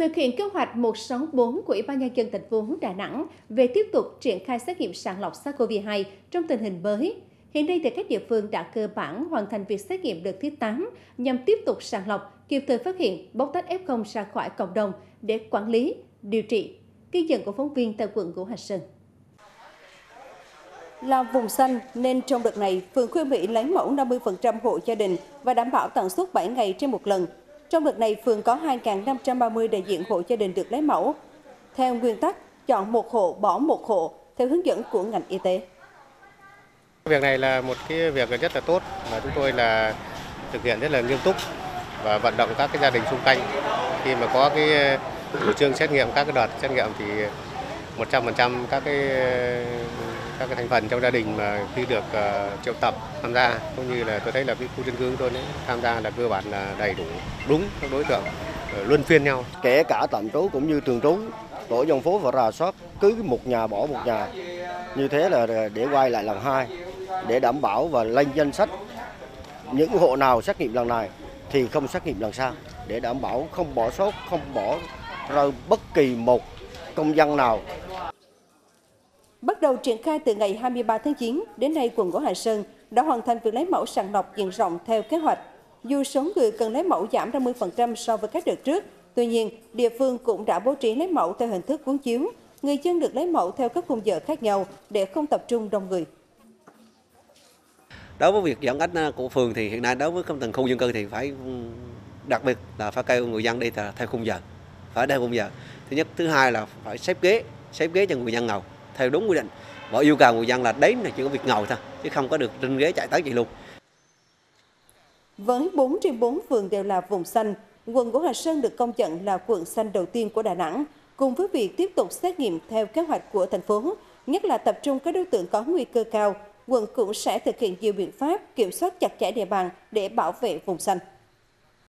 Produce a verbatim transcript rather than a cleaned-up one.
Thực hiện kế hoạch một sáu bốn của Ủy ban Nhân dân thành phố Đà Nẵng về tiếp tục triển khai xét nghiệm sàng lọc SARS-xê o vê hai trong tình hình mới. Hiện nay, tại các địa phương đã cơ bản hoàn thành việc xét nghiệm đợt thứ tám nhằm tiếp tục sàng lọc, kịp thời phát hiện, bóc tách ép không ra khỏi cộng đồng để quản lý, điều trị. Ghi nhận của phóng viên tại quận Ngũ Hành Sơn. Là vùng xanh nên trong đợt này, phường khuyên Mỹ lấy mẫu năm mươi phần trăm hộ gia đình và đảm bảo tần suất bảy ngày trên một lần. Trong đợt này, phường có hai nghìn năm trăm ba mươi đại diện hộ gia đình được lấy mẫu. Theo nguyên tắc, chọn một hộ, bỏ một hộ, theo hướng dẫn của ngành y tế. Việc này là một cái việc rất là tốt và chúng tôi là thực hiện rất là nghiêm túc và vận động các cái gia đình xung quanh. Khi mà có cái chủ trương xét nghiệm các cái đợt xét nghiệm thì một trăm phần trăm các cái các cái thành phần trong gia đình mà khi được uh, triệu tập tham gia, cũng như là tôi thấy là cái khu dân cư của tôi đấy tham gia là cơ bản là đầy đủ, đúng các đối tượng, uh, luân phiên nhau. Kể cả tạm trú cũng như thường trú, tổ dân phố phải rà soát cứ một nhà bỏ một nhà, như thế là để quay lại lần hai, để đảm bảo và lên danh sách những hộ nào xét nghiệm lần này thì không xét nghiệm lần sau, để đảm bảo không bỏ sót, không bỏ rơi bất kỳ một công dân nào. Bắt đầu triển khai từ ngày hai mươi ba tháng chín, đến nay quận Ngũ Hành Sơn đã hoàn thành việc lấy mẫu sàng lọc diện rộng theo kế hoạch. Dù số người cần lấy mẫu giảm năm mươi phần trăm so với các đợt trước, tuy nhiên, địa phương cũng đã bố trí lấy mẫu theo hình thức cuốn chiếu. Người dân được lấy mẫu theo các khung giờ khác nhau để không tập trung đông người. Đối với việc giãn cách của phường thì hiện nay đối với từng khu dân cư thì phải đặc biệt là phải kêu người dân đi theo khung giờ, phải theo khung giờ. Thứ nhất, thứ hai là phải xếp ghế, xếp ghế cho người dân ngồi theo đúng quy định. Và yêu cầu người dân là đến là chỉ có việc ngồi thôi, chứ không có được trên ghế chạy tới chạy luôn. Với bốn trên bốn phường đều là vùng xanh, quận Ngũ Hành Sơn được công nhận là quận xanh đầu tiên của Đà Nẵng, cùng với việc tiếp tục xét nghiệm theo kế hoạch của thành phố, nhất là tập trung các đối tượng có nguy cơ cao, quận cũng sẽ thực hiện nhiều biện pháp kiểm soát chặt chẽ địa bàn để bảo vệ vùng xanh.